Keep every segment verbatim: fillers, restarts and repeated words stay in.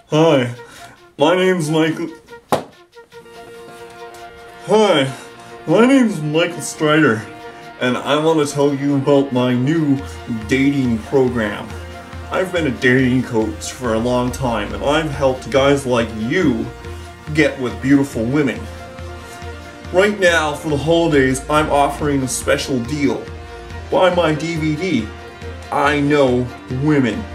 Hi, my name's Michael. Hi, my name's Michael Strider, and I want to tell you about my new dating program. I've been a dating coach for a long time, and I've helped guys like you get with beautiful women. Right now, for the holidays, I'm offering a special deal. Buy my D V D, I Know Women.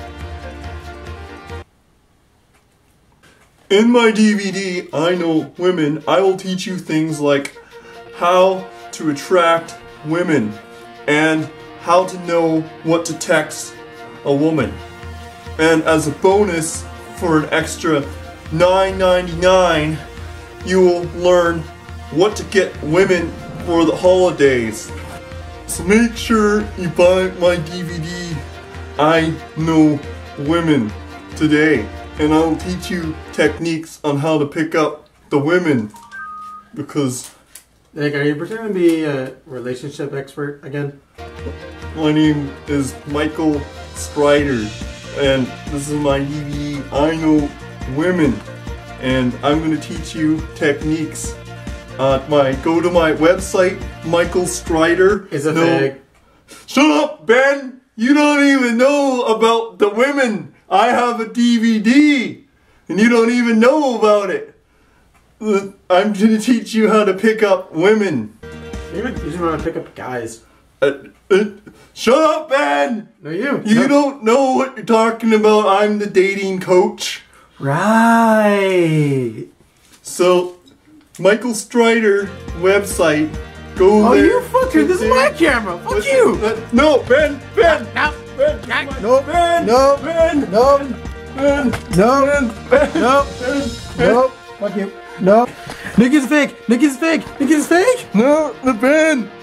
In my D V D, I Know Women, I will teach you things like how to attract women and how to know what to text a woman. And as a bonus, for an extra nine ninety-nine, you will learn what to get women for the holidays. So make sure you buy my D V D, I Know Women, today. And I'll teach you techniques on how to pick up the women. Because... Nick, are you pretending to be a relationship expert again? My name is Michael Strider, and this is my D V D, I Know Women. And I'm going to teach you techniques. Uh, my Go to my website, Michael Strider. Is it no, fake? Shut up, Ben! You don't even know about the women! I have a D V D, and you don't even know about it. I'm gonna teach you how to pick up women. You just want to pick up guys. Uh, uh, shut up, Ben! No, you. You no. don't know what you're talking about. I'm the dating coach. Right. So, Michael Strider website. Go oh, there. you fucker! This is my camera. Fuck Listen, you. uh, no, Ben, Ben, No. Ben, No. Ben, No. Ben, No. Ben, No. Ben, Ben, No. Ben, No. Fuck you. No. Nick is fake. Nick is fake. Nick is fake. no, the Ben.